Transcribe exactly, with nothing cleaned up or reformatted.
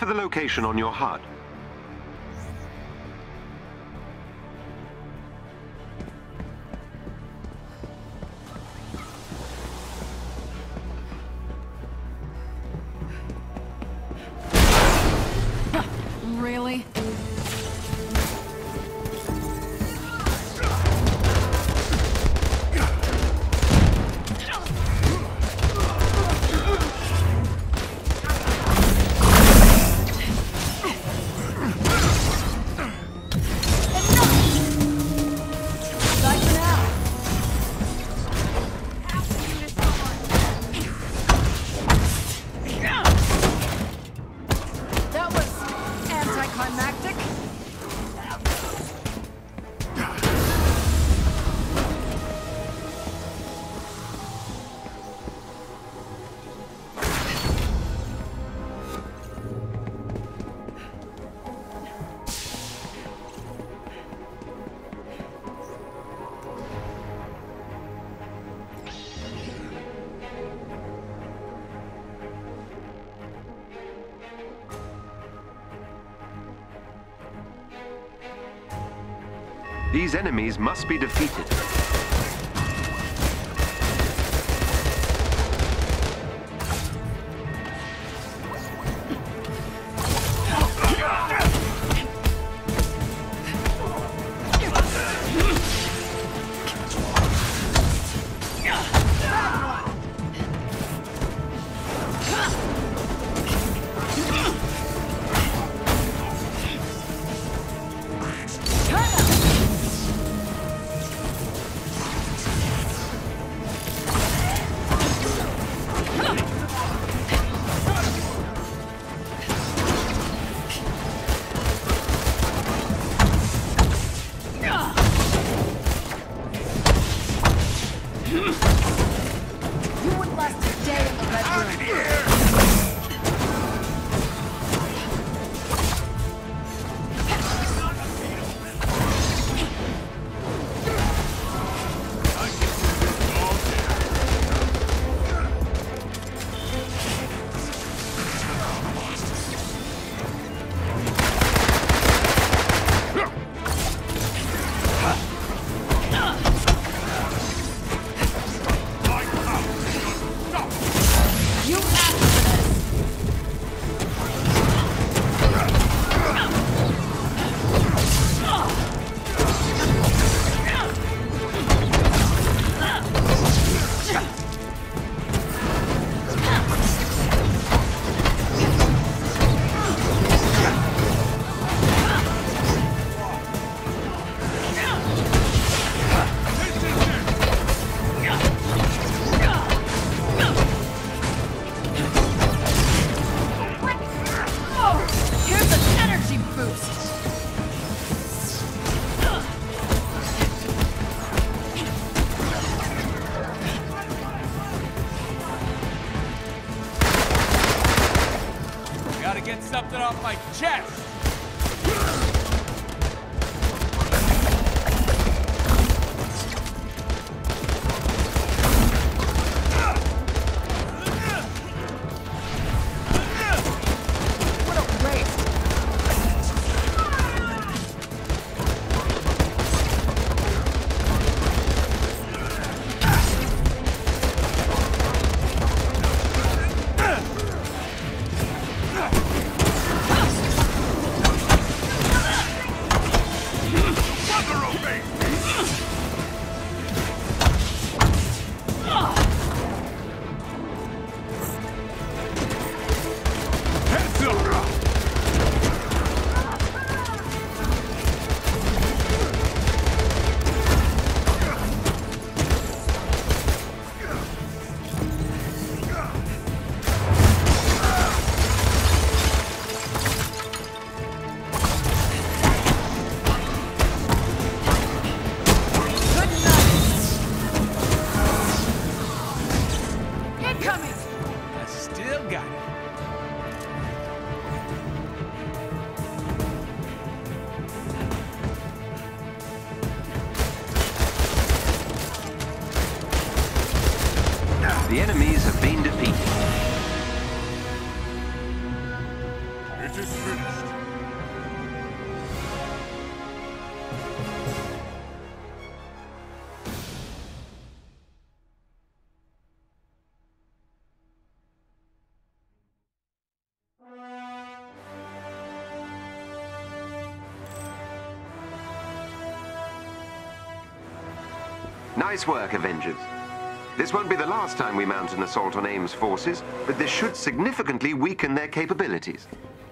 to the location on your H U D. Really? That was anticlimactic. These enemies must be defeated. You wouldn't last a day in the Red Room. You asked for this! Here's an energy boost! Gotta get something off my chest! What a waste! Incoming! I still got it. The enemies have been defeated. It Nice work, Avengers. This won't be the last time we mount an assault on AIM's forces, but this should significantly weaken their capabilities.